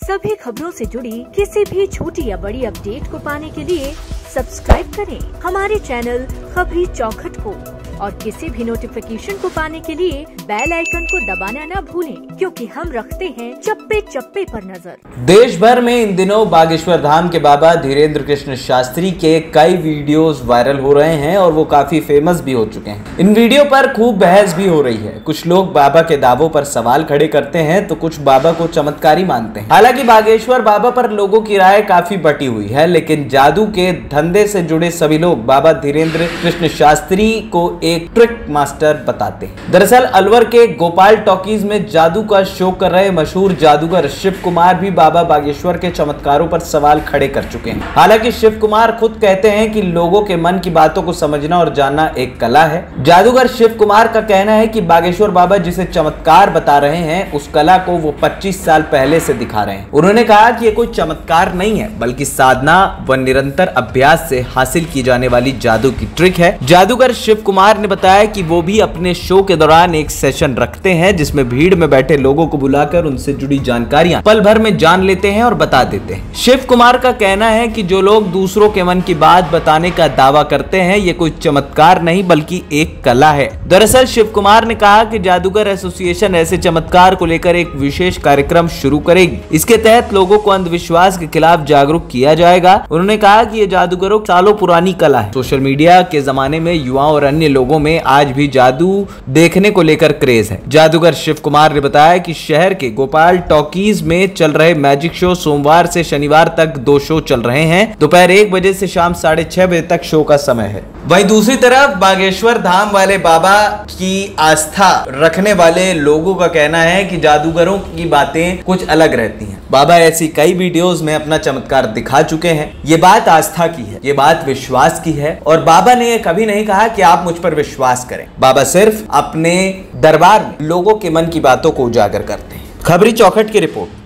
सभी खबरों से जुड़ी किसी भी छोटी या बड़ी अपडेट को पाने के लिए सब्सक्राइब करें हमारे चैनल खबरी चौखट को, और किसी भी नोटिफिकेशन को पाने के लिए बेल आइकन को दबाना न भूलें, क्योंकि हम रखते हैं चप्पे चप्पे पर नजर। देश भर में इन दिनों बागेश्वर धाम के बाबा धीरेन्द्र कृष्ण शास्त्री के कई वीडियोस वायरल हो रहे हैं और वो काफी फेमस भी हो चुके हैं। इन वीडियो पर खूब बहस भी हो रही है। कुछ लोग बाबा के दावों पर सवाल खड़े करते हैं तो कुछ बाबा को चमत्कारी मानते हैं। हालांकि बागेश्वर बाबा पर लोगों की राय काफी बटी हुई है, लेकिन जादू के धंधे से जुड़े सभी लोग बाबा धीरेन्द्र कृष्ण शास्त्री को एक ट्रिक मास्टर बताते हैं। दरअसल अलवर के गोपाल टॉकीज में जादू का शो कर रहे मशहूर जादूगर शिव कुमार भी बाबा बागेश्वर के चमत्कारों पर सवाल खड़े कर चुके हैं। हालांकि शिव कुमार खुद कहते हैं कि लोगों के मन की बातों को समझना और जानना एक कला है। जादूगर शिव कुमार का कहना है कि बागेश्वर बाबा जिसे चमत्कार बता रहे हैं उस कला को वो 25 साल पहले से दिखा रहे हैं। उन्होंने कहा कि ये कोई चमत्कार नहीं है, बल्कि साधना व निरंतर अभ्यास से हासिल की जाने वाली जादू की ट्रिक है। जादूगर शिव कुमार ने बताया कि वो भी अपने शो के दौरान एक सेशन रखते हैं जिसमें भीड़ में बैठे लोगों को बुलाकर उनसे जुड़ी जानकारियां पल भर में जान लेते हैं और बता देते हैं। शिव कुमार का कहना है कि जो लोग दूसरों के मन की बात बताने का दावा करते हैं ये कोई चमत्कार नहीं बल्कि एक कला है। दरअसल शिव कुमार ने कहा कि जादूगर एसोसिएशन ऐसे चमत्कार को लेकर एक विशेष कार्यक्रम शुरू करेगी। इसके तहत लोगों को अंधविश्वास के खिलाफ जागरूक किया जाएगा। उन्होंने कहा कि ये जादूगरों सालों पुरानी कला है। सोशल मीडिया के जमाने में युवाओं और अन्य लोगों में आज भी जादू देखने को लेकर क्रेज है। जादूगर शिव कुमार ने बताया कि शहर के गोपाल टॉकीज में चल रहे मैजिक शो सोमवार से शनिवार तक 2 शो चल रहे हैं। दोपहर 1 बजे से शाम 6:30 बजे तक शो का समय है। वहीं दूसरी तरफ बागेश्वर धाम वाले बाबा की आस्था रखने वाले लोगों का कहना है कि जादूगरों की बातें कुछ अलग रहती हैं। बाबा ऐसी कई वीडियोस में अपना चमत्कार दिखा चुके हैं। ये बात आस्था की है, ये बात विश्वास की है, और बाबा ने कभी नहीं कहा कि आप मुझ पर विश्वास करें। बाबा सिर्फ अपने दरबार में लोगों के मन की बातों को उजागर करते हैं। खबरी चौखट की रिपोर्ट।